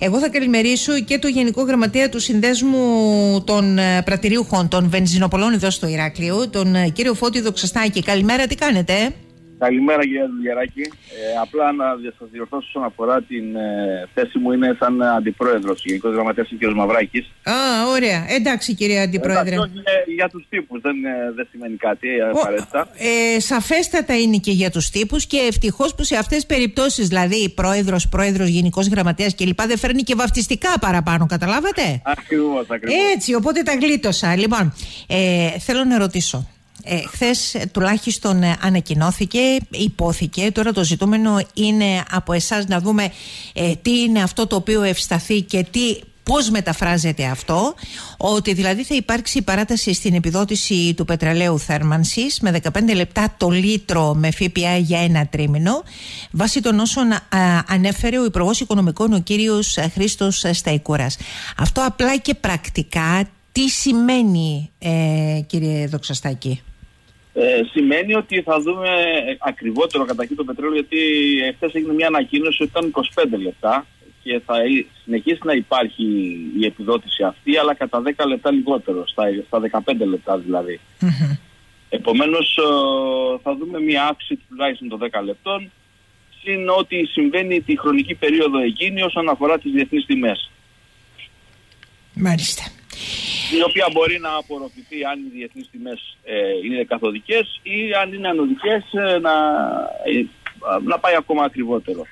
Εγώ θα καλημερίσω και το Γενικό Γραμματέα του Συνδέσμου των Πρατηριούχων των Βενζινοπολών εδώ στο Ηράκλειο, τον κύριο Φώτη Δοξαστάκη. Καλημέρα, τι κάνετε? Καλημέρα κυρία Δουλγεράκη. Απλά να σας διορθώσω όσον αφορά την θέση μου, είναι σαν αντιπρόεδρος, Γενικός Γραμματέας ο κ. Μαυράκης. Ωραία. Εντάξει κύριε Αντιπρόεδρε. Για τους τύπους, δεν σημαίνει κάτι απαραίτητα. Σαφέστατα είναι και για τους τύπους και ευτυχώς που σε αυτές τις περιπτώσεις, δηλαδή πρόεδρος, Γενικός Γραμματέας κλπ. Δεν φέρνει και βαφτιστικά παραπάνω, καταλάβατε? Ακριβώς. Έτσι, οπότε τα γλίτωσα. Λοιπόν, θέλω να ρωτήσω. Χθες τουλάχιστον ανακοινώθηκε, υπόθηκε, τώρα το ζητούμενο είναι από εσάς να δούμε τι είναι αυτό το οποίο ευσταθεί και πώς μεταφράζεται αυτό, ότι δηλαδή θα υπάρξει παράταση στην επιδότηση του πετρελαίου θέρμανσης με 15 λεπτά το λίτρο με ΦΠΑ για ένα τρίμηνο, βάσει των όσων ανέφερε ο Υπουργός Οικονομικών, ο κύριος Χρήστος Σταϊκούρας. Αυτό απλά και πρακτικά τι σημαίνει, κύριε Δοξαστάκη? Σημαίνει ότι θα δούμε ακριβότερο καταρχήν το πετρέλαιο, γιατί χθες έγινε μια ανακοίνωση ότι ήταν 25 λεπτά και θα συνεχίσει να υπάρχει η επιδότηση αυτή, αλλά κατά 10 λεπτά λιγότερο, στα 15 λεπτά δηλαδή. Mm-hmm. Επομένως θα δούμε μια αύξηση τουλάχιστον των 10 λεπτών, συν ό,τι συμβαίνει τη χρονική περίοδο εκείνη όσον αφορά τις διεθνείς τιμές. Μάλιστα. Η οποία μπορεί να απορροφηθεί αν οι διεθνείς τιμές είναι καθοδικές ή αν είναι ανωδικές να πάει ακόμα ακριβότερο.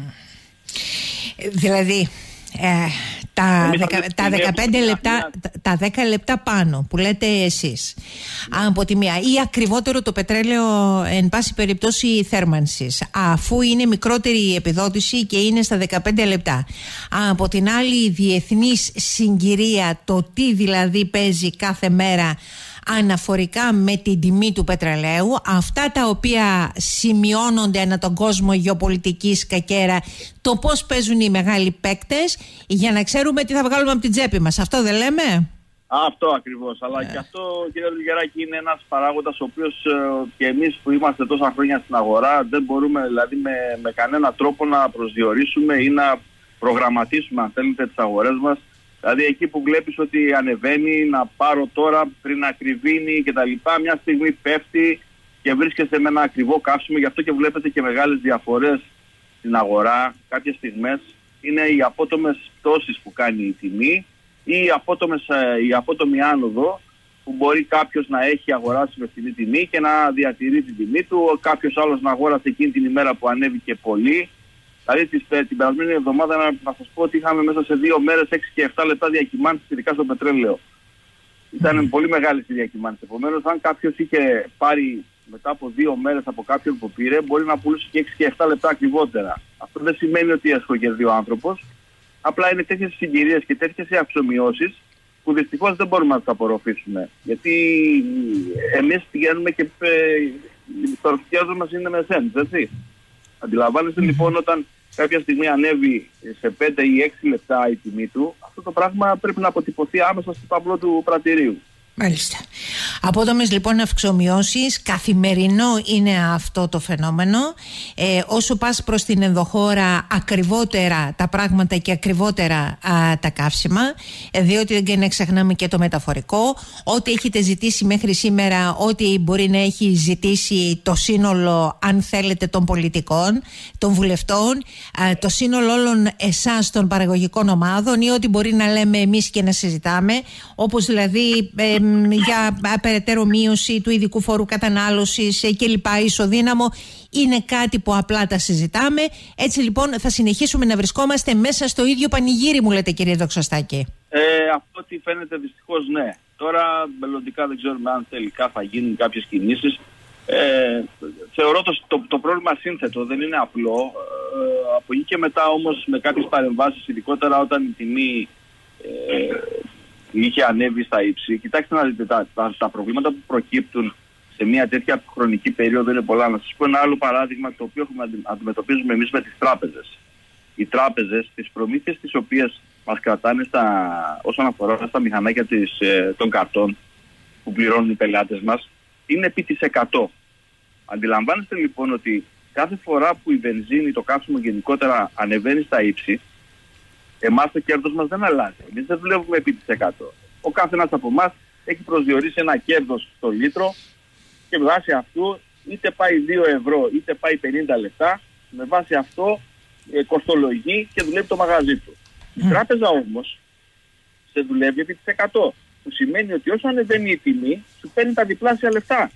Δηλαδή τα 15 λεπτά, τα 10 λεπτά πάνω που λέτε εσείς, από τη μία, ή ακριβότερο το πετρέλαιο εν πάση περιπτώσει θέρμανσης, αφού είναι μικρότερη η επιδότηση και είναι στα 15 λεπτά. Από την άλλη, η διεθνής συγκυρία, το τι δηλαδή παίζει κάθε μέρα αναφορικά με την τιμή του πετρελαίου, αυτά τα οποία σημειώνονται ανά τον κόσμο γεωπολιτική σκακέρα, το πώς παίζουν οι μεγάλοι παίκτες, για να ξέρουμε τι θα βγάλουμε από την τσέπη μας. Αυτό δεν λέμε? Αυτό ακριβώς. Αλλά και αυτό, κύριε Δουλγεράκη, είναι ένας παράγοντας ο οποίος και εμείς που είμαστε τόσα χρόνια στην αγορά δεν μπορούμε δηλαδή με κανένα τρόπο να προσδιορίσουμε ή να προγραμματίσουμε, αν θέλετε, τις αγορές μας. Δηλαδή εκεί που βλέπεις ότι ανεβαίνει, να πάρω τώρα πριν να ακριβίνει κτλ. Μια στιγμή πέφτει και βρίσκεστε με ένα ακριβό καύσιμο. Γι' αυτό και βλέπετε και μεγάλες διαφορές στην αγορά. Κάποιες στιγμές είναι οι απότομες πτώσεις που κάνει η τιμή ή η απότομη άνοδο που μπορεί κάποιος να έχει αγοράσει με φθηνή τιμή και να διατηρεί την τιμή του. Κάποιος άλλος να αγόρασε εκείνη την ημέρα που ανέβηκε πολύ. Δηλαδή την περασμένη εβδομάδα να σας πω ότι είχαμε μέσα σε 2 μέρες 6 και 7 λεπτά διακυμάνσεις, ειδικά στο πετρέλαιο. Ήταν πολύ μεγάλες οι διακυμάνσεις. Επομένως, αν κάποιος είχε πάρει μετά από 2 μέρες από κάποιον που πήρε, μπορεί να πουλούσε και 6 και 7 λεπτά ακριβότερα. Αυτό δεν σημαίνει ότι έσχογερδεί ο άνθρωπος. Απλά είναι τέτοιες συγκυρίες και τέτοιες αξιομοιώσεις που δυστυχώς δεν μπορούμε να τις απορροφήσουμε. Γιατί εμείς πηγαίνουμε και το κέρδος μας είναι με cents, έτσι. Αντιλαμβάνεστε λοιπόν, όταν κάποια στιγμή ανέβει σε 5 ή 6 λεπτά η τιμή του, αυτό το πράγμα πρέπει να αποτυπωθεί άμεσα στο ταμπλό του πρατηρίου. Μάλιστα. Απότομες λοιπόν αυξομοιώσεις, καθημερινό είναι αυτό το φαινόμενο. Όσο πας προς την ενδοχώρα, ακριβότερα τα πράγματα και ακριβότερα τα καύσιμα, διότι δεν ξεχνάμε και το μεταφορικό. Ό,τι έχετε ζητήσει μέχρι σήμερα, ό,τι μπορεί να έχει ζητήσει το σύνολο, αν θέλετε, των πολιτικών, των βουλευτών, το σύνολο όλων εσάς των παραγωγικών ομάδων, ή ό,τι μπορεί να λέμε εμείς και να συζητάμε, όπως δηλαδή για περαιτέρω μείωση του ειδικού φόρου κατανάλωσης κλπ. Ισοδύναμο, είναι κάτι που απλά τα συζητάμε. Έτσι λοιπόν θα συνεχίσουμε να βρισκόμαστε μέσα στο ίδιο πανηγύρι, μου λέτε, κύριε Δοξαστάκη. Αυτό τι φαίνεται δυστυχώς, ναι. Τώρα μελλοντικά δεν ξέρουμε αν τελικά θα γίνουν κάποιες κινήσεις. Θεωρώ το πρόβλημα σύνθετο, δεν είναι απλό. Από εκεί και μετά όμως με κάποιες παρεμβάσεις, ειδικότερα όταν η τιμή είχε ανέβει στα ύψη. Κοιτάξτε να δείτε, τα προβλήματα που προκύπτουν σε μια τέτοια χρονική περίοδο είναι πολλά. Να σας πω ένα άλλο παράδειγμα, το οποίο αντιμετωπίζουμε εμείς με τις τράπεζες. Οι τράπεζες, τις προμήθειες τις οποίες μας κρατάνε όσον αφορά στα μηχανάκια των καρτών που πληρώνουν οι πελάτες μας, είναι επί της 100. Αντιλαμβάνεστε λοιπόν ότι κάθε φορά που η βενζίνη, το καύσιμο γενικότερα ανεβαίνει στα ύψη, Εμάς το κέρδος μας δεν αλλάζει. Εμείς δεν δουλεύουμε επί της 100. Ο καθένας από εμάς έχει προσδιορίσει ένα κέρδος στο λίτρο και με βάση αυτό είτε πάει 2 ευρώ είτε πάει 50 λεπτά, με βάση αυτό κοστολογεί και δουλεύει το μαγαζί του. Η τράπεζα όμως σε δουλεύει επί της 100, που σημαίνει ότι όσο ανεβαίνει η τιμή, σου παίρνει τα διπλάσια λεφτά.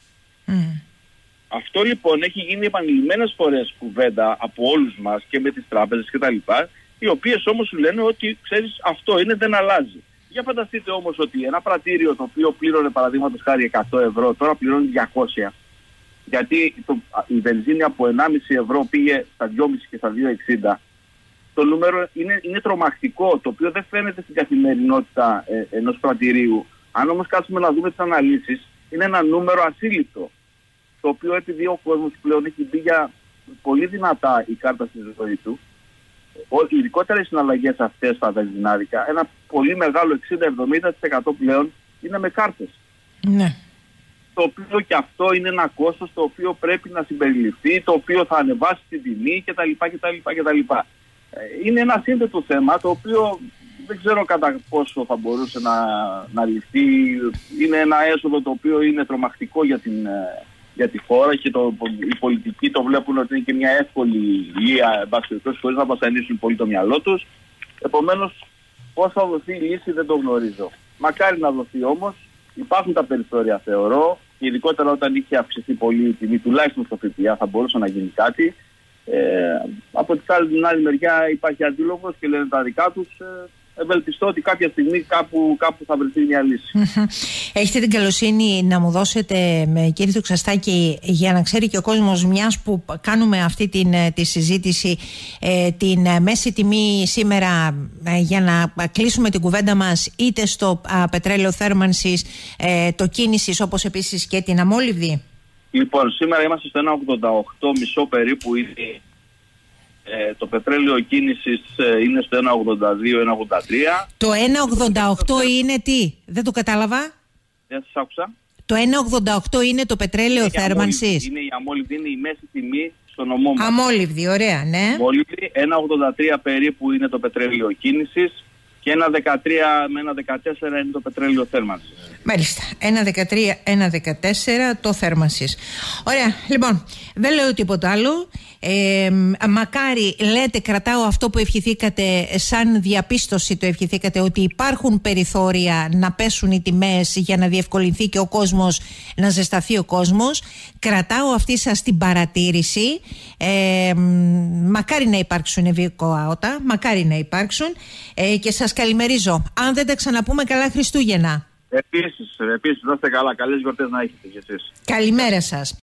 Αυτό λοιπόν έχει γίνει επανειλημμένες φορές κουβέντα από όλους μας και με τις τράπεζες κτλ. Οι οποίες όμως σου λένε ότι ξέρεις αυτό είναι, δεν αλλάζει. Για φανταστείτε όμως ότι ένα πρατήριο το οποίο πλήρωνε παραδείγματος χάρη 100 ευρώ τώρα πληρώνει 200. Γιατί η βενζίνη από 1,5 ευρώ πήγε στα 2,5 και στα 2,60. Το νούμερο είναι τρομακτικό, το οποίο δεν φαίνεται στην καθημερινότητα ενός πρατηρίου. Αν όμως κάτσουμε να δούμε τις αναλύσεις, είναι ένα νούμερο ασύλληπτο. Το οποίο επειδή ο κόσμος πλέον έχει μπει για πολύ δυνατά η κάρτα στη ζωή του, ειδικότερα οι συναλλαγές αυτές στα βενζινάδικα, ένα πολύ μεγάλο 60-70% πλέον είναι με κάρτες. Ναι. Το οποίο και αυτό είναι ένα κόστος το οποίο πρέπει να συμπεριληφθεί, το οποίο θα ανεβάσει την τιμή κτλ. Είναι ένα σύνθετο θέμα το οποίο δεν ξέρω κατά πόσο θα μπορούσε να ληφθεί. Είναι ένα έσοδο το οποίο είναι τρομακτικό για τη χώρα και οι πολιτικοί το βλέπουν ότι είναι και μια εύκολη λία χωρίς να βασανίσουν πολύ το μυαλό τους. Επομένως, πώς θα δοθεί η λύση δεν το γνωρίζω. Μακάρι να δοθεί όμως, υπάρχουν τα περιθώρια θεωρώ, ειδικότερα όταν είχε αυξηθεί πολύ η τιμή, τουλάχιστον στο ΦΠΑ θα μπορούσε να γίνει κάτι. Από την άλλη μεριά υπάρχει αντίλογος και λένε τα δικά τους. Ευελπιστώ ότι κάποια στιγμή κάπου θα βρεθεί μια λύση. Έχετε την καλοσύνη να μου δώσετε, κύριε Τοξαστάκη, για να ξέρει και ο κόσμος, μιας που κάνουμε αυτή τη συζήτηση, την μέση τιμή σήμερα, για να κλείσουμε την κουβέντα μας, είτε στο πετρέλαιο θέρμανσης, το κίνησης, όπως επίσης και την αμόλυβδη? Λοιπόν, σήμερα είμαστε στο 1,88 μισό περίπου είναι. Το πετρέλαιο κίνησης είναι στο 1,82-1,83. Το 1,88 είναι τι? Δεν το κατάλαβα. Δεν σας άκουσα. Το 1,88 είναι το πετρέλαιο θέρμανσης. Είναι η αμόλυβδη, είναι η μέση τιμή στο νομό μας. Αμόλυβδη, ωραία, ναι. Αμόλυβδη, 1,83 περίπου είναι το πετρέλαιο κίνησης και 1,13 με 1,14 είναι το πετρέλαιο θέρμανσης. Μάλιστα. 1,13, 1,14 το θέρμανσης. Ωραία. Λοιπόν, δεν λέω τίποτα άλλο. Μακάρι, λέτε, κρατάω αυτό που ευχηθήκατε, σαν διαπίστωση το ευχηθήκατε, ότι υπάρχουν περιθώρια να πέσουν οι τιμές για να διευκολυνθεί και ο κόσμος, να ζεσταθεί ο κόσμος. Κρατάω αυτή σας την παρατήρηση. Μακάρι να υπάρξουν βίκοαότα, μακάρι να υπάρξουν, και σας καλημερίζω. Αν δεν τα ξαναπούμε, καλά Χριστούγεννα. Επίσης, να είστε καλά. Καλές γιορτές να έχετε κι εσείς. Καλημέρα σας.